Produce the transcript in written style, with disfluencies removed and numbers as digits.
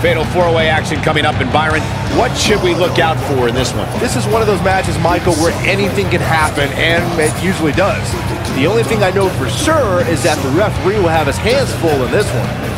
fatal four-way action coming up. And Byron, what should we look out for in this one? This is one of those matches, Michael, where anything can happen, and it usually does. The only thing I know for sure is that the referee will have his hands full in this one.